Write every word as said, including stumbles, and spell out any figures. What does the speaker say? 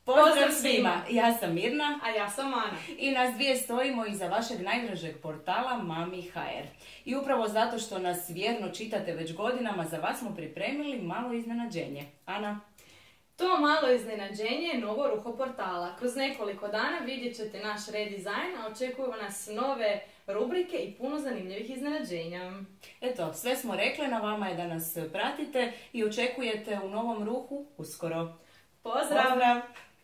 Pozdrav svima, ja sam Mirna. A ja sam Ana. I nas dvije stojimo iza vašeg najdražeg portala Mami punkt ha er. I upravo zato što nas vjerno čitate već godinama, za vas smo pripremili malo iznenađenje. Ana? To malo iznenađenje je novo ruho portala. Kroz nekoliko dana vidjet ćete naš redizajn, a očekuju nas nove rubrike i puno zanimljivih iznenađenja. Eto, sve smo rekli, na vama je da nas pratite i očekujete u novom ruhu uskoro. Pozdrav! Pozdrav!